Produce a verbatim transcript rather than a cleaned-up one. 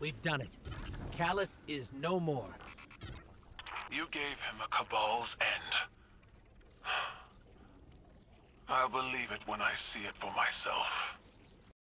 We've done it. Calus is no more. You gave him a Cabal's end. I'll believe it when I see it for myself.